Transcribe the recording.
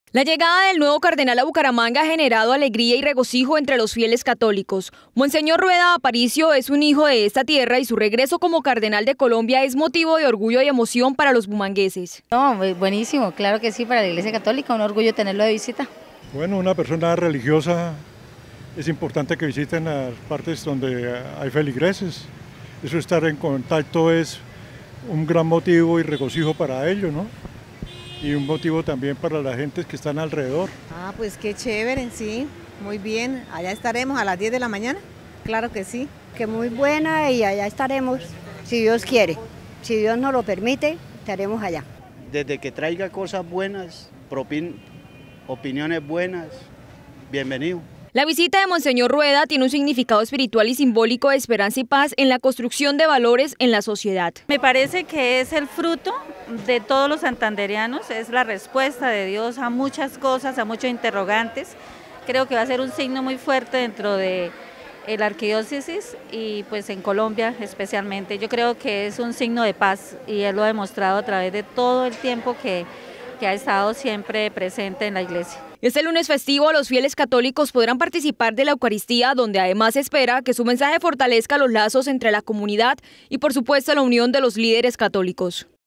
La llegada del nuevo cardenal a Bucaramanga ha generado alegría y regocijo entre los fieles católicos. Monseñor Rueda Aparicio es un hijo de esta tierra y su regreso como cardenal de Colombia es motivo de orgullo y emoción para los bumangueses. No, buenísimo, claro que sí, para la Iglesia Católica, un orgullo tenerlo de visita. Bueno, una persona religiosa es importante que visiten las partes donde hay feligreses. Eso, estar en contacto, es un gran motivo y regocijo para ellos, ¿no? Y un motivo también para las gentes que están alrededor. Ah, pues qué chévere, sí, muy bien. Allá estaremos a las 10 de la mañana, claro que sí. Que muy buena y allá estaremos, si Dios quiere. Si Dios nos lo permite, estaremos allá. Desde que traiga cosas buenas, opiniones buenas, bienvenido. La visita de Monseñor Rueda tiene un significado espiritual y simbólico de esperanza y paz en la construcción de valores en la sociedad. Me parece que es el fruto de todos los santandereanos, es la respuesta de Dios a muchas cosas, a muchos interrogantes. Creo que va a ser un signo muy fuerte dentro de la arquidiócesis y pues en Colombia especialmente. Yo creo que es un signo de paz y él lo ha demostrado a través de todo el tiempo que ha estado siempre presente en la iglesia. Este lunes festivo los fieles católicos podrán participar de la Eucaristía, donde además se espera que su mensaje fortalezca los lazos entre la comunidad y por supuesto la unión de los líderes católicos.